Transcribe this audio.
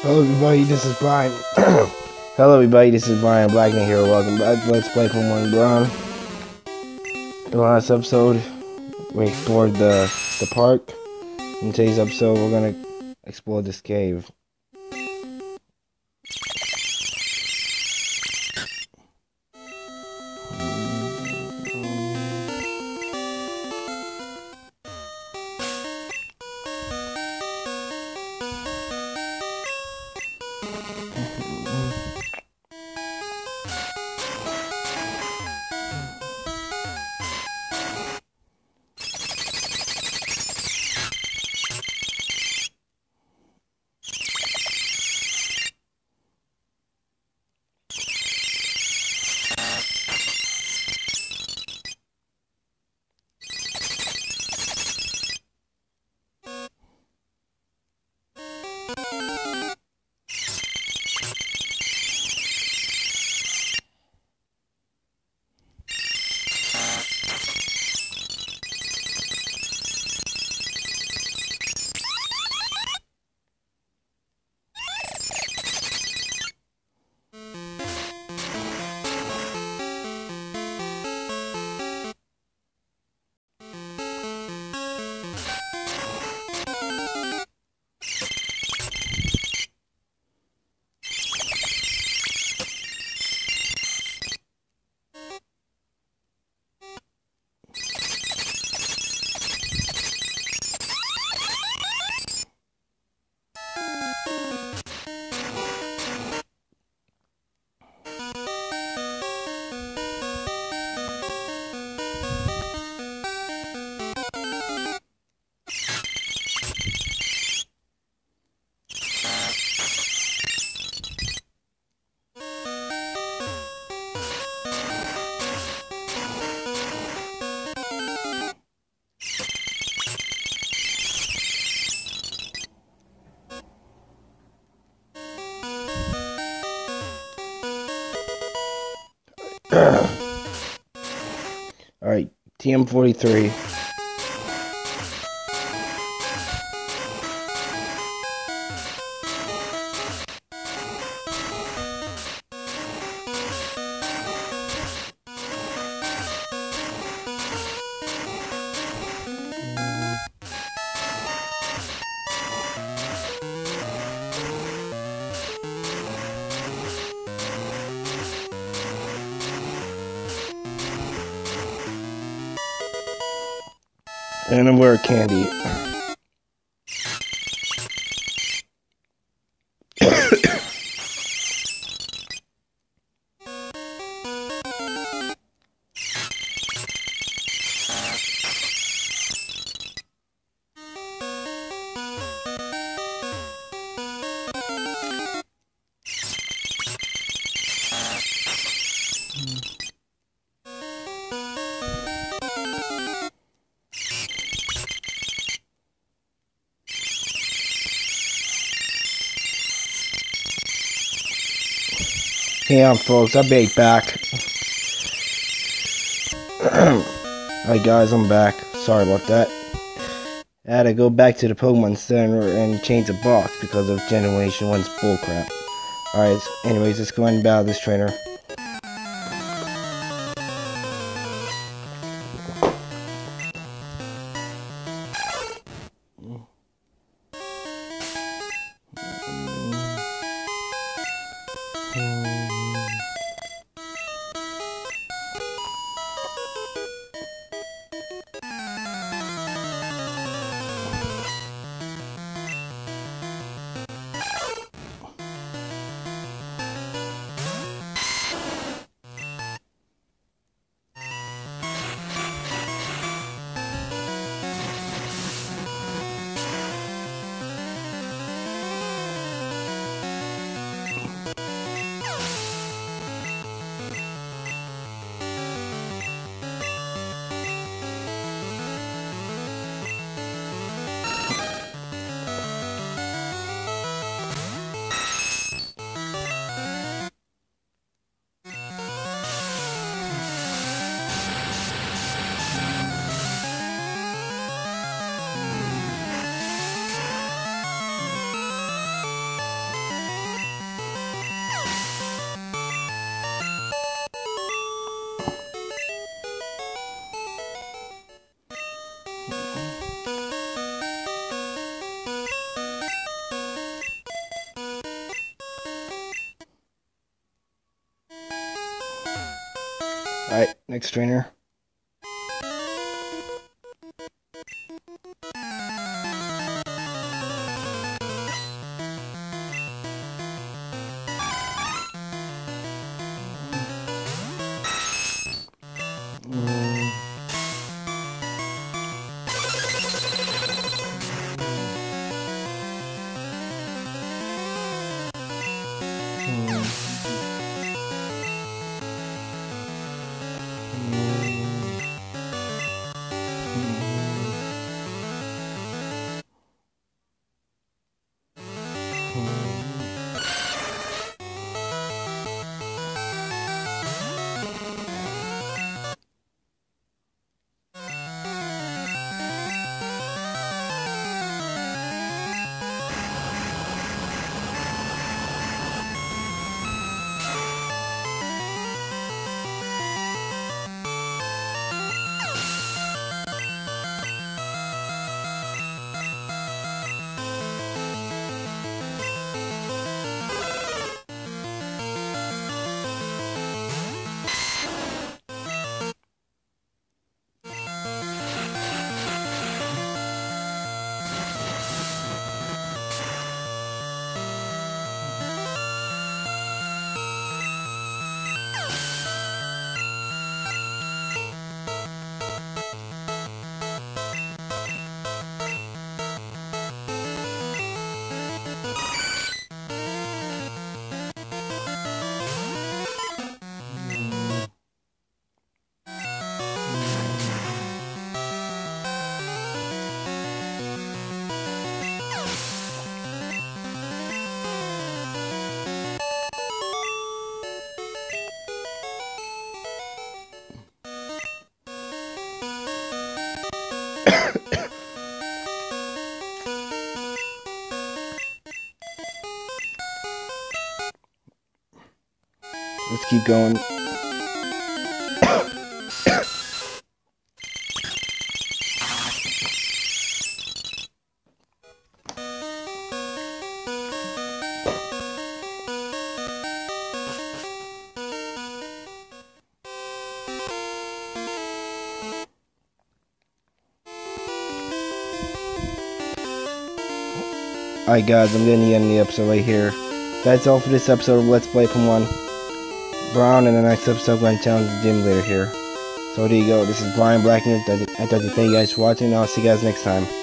Hello everybody, this is Brian. Hello everybody, this is Brian Blackman here. Welcome back to Let's Play Pokemon Brown. The last episode, we explored the park. In today's episode, we're gonna explore this cave. Alright, TM43. And I'm wearing candy. Hang on, folks, I'll be back. Alright guys, I'm back. Sorry about that. I had to go back to the Pokemon Center and change the box because of Generation 1's bullcrap. Alright, anyways, let's go ahead and battle this trainer. Next trainer. Let's keep going. Alright guys, I'm gonna end the episode right here. That's all for this episode of Let's Play Pokemon Brown. In the next episode, I'm going to challenge the gym leader here. So there you go. This is Brian Blackner. I'd like to thank you guys for watching. I'll see you guys next time.